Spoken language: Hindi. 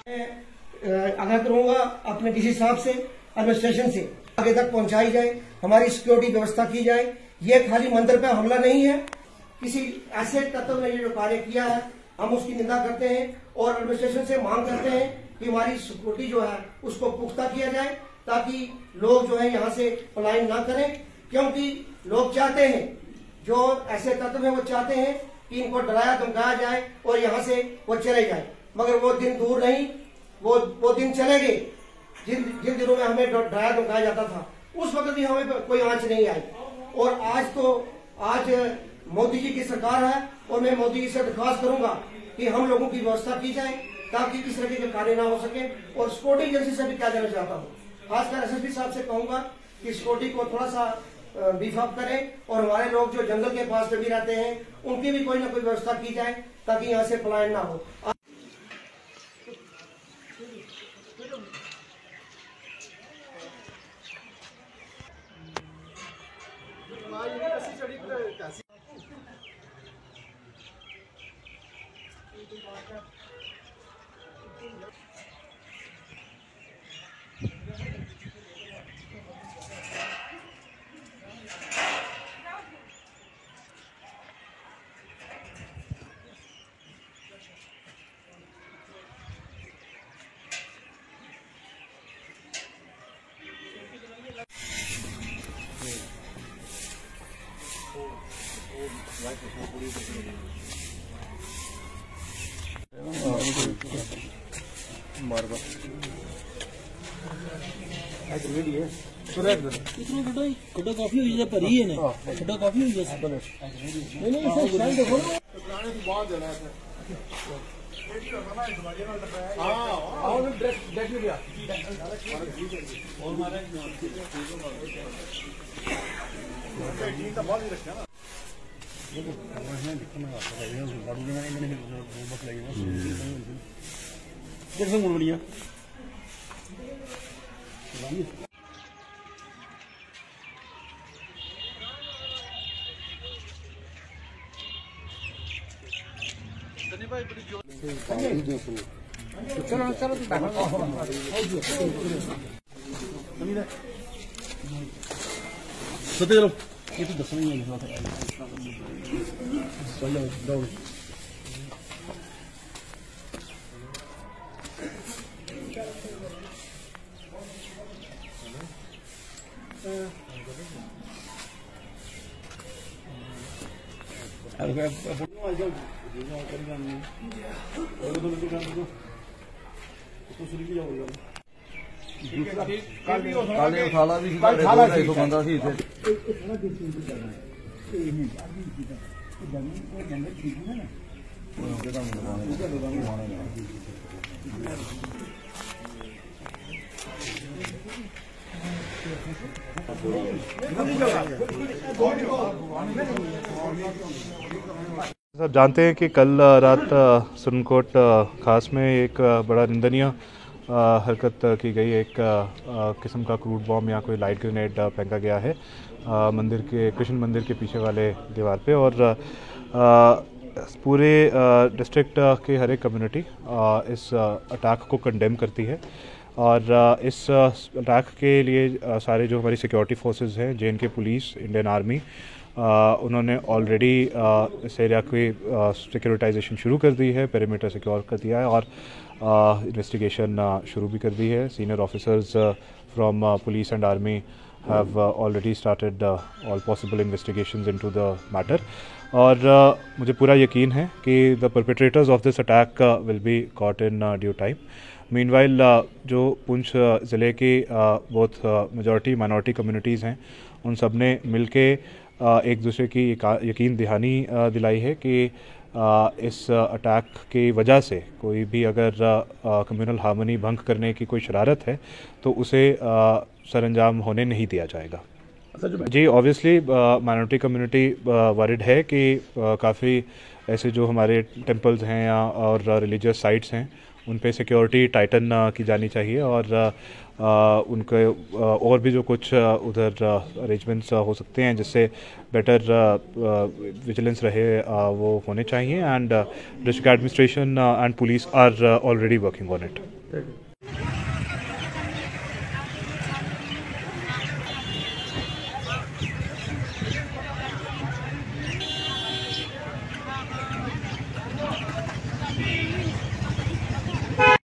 आग्रह करूंगा अपने डीसी साहब से, एडमिनिस्ट्रेशन से आगे तक पहुंचाई जाए, हमारी सिक्योरिटी व्यवस्था की जाए। ये खाली मंदिर पे हमला नहीं है, किसी ऐसे तत्व ने ये जो कार्य किया है हम उसकी निंदा करते हैं और एडमिनिस्ट्रेशन से मांग करते हैं कि हमारी सिक्योरिटी जो है उसको पुख्ता किया जाए ताकि लोग जो है यहाँ से पलायन ना करें, क्योंकि लोग चाहते हैं, जो ऐसे तत्व हैं वो चाहते हैं कि इनको डराया धमकाया जाए और यहाँ से वो चले जाए, मगर वो दिन दूर नहीं, वो दिन चले गए जिन दिनों में हमें डराया धमकाया जाता था। उस वक्त भी हमें कोई आंच नहीं आई। और आज मोदी जी की सरकार है और मैं मोदी जी से दरख्वास्त करूंगा कि हम लोगों की व्यवस्था की जाए ताकि इस तरह के कार्य ना हो सके। और सिक्योरिटी एजेंसी से भी क्या कहना चाहता हूँ, खासकर एसएसपी साहब से कहूंगा कि सिक्योरिटी को थोड़ा सा बीफ अप करें और हमारे लोग जो जंगल के पास भी रहते हैं उनकी भी कोई ना कोई व्यवस्था की जाए ताकि यहाँ से पलायन ना हो। खड्डा काफी हुई है, भरी है ना, खड्डा काफी हुई है। नहीं इसे स्टैंड देखो ना, पुराने की बात है ना। हां और डायरेक्ट ले गया और मारे ठीक है, बहुत ही रखा ना। देखो मैं दिखना आता है ये बाडू में मैंने बक लगी ना, देखो मुड़ बढ़िया चलो चलो चलो ये तो दस नहीं है। काले थाला भी बंदा सी सब जानते हैं कि कल रात सुरनकोट खास में एक बड़ा निंदनीय हरकत की गई। एक किस्म का क्रूड बॉम्ब या कोई लाइट ग्रेनेड फेंका गया है मंदिर के, कृष्ण मंदिर के पीछे वाले दीवार पे। और पूरे डिस्ट्रिक्ट के हर एक कम्युनिटी इस अटैक को कंडेम करती है। और इस अटैक के लिए सारे जो हमारी सिक्योरिटी फोर्सेस हैं, जेएनके पुलिस, इंडियन आर्मी, उन्होंने ऑलरेडी इस एरिया की सिक्योरिटाइजेशन शुरू कर दी है, पेरीमीटर सिक्योर कर दिया है और इन्वेस्टिगेशन शुरू भी कर दी है। Senior officers from police and army have already started all possible investigations into the matter. और मुझे पूरा यकीन है कि the perpetrators of this attack will be caught in due time. Meanwhile जो पुंछ ज़िले की बहुत मेजॉरिटी माइनॉरिटी कम्युनिटीज़ हैं, उन सब ने मिल के एक दूसरे की यकीन दहानी दिलाई है कि इस अटैक की वजह से कोई भी अगर कम्युनल हार्मनी भंग करने की कोई शरारत है तो उसे सरअंजाम होने नहीं दिया जाएगा। जी, ऑब्वियसली माइनॉरिटी कम्युनिटी वरिड है कि काफ़ी ऐसे जो हमारे टेम्पल्स हैं या और रिलीजियस साइट्स हैं उन पे सिक्योरिटी टाइटन की जानी चाहिए और उनके और भी जो कुछ उधर अरेंजमेंट्स हो सकते हैं जिससे बेटर विजिलेंस रहे वो होने चाहिए। And district administration and police are already working on it. Thank you.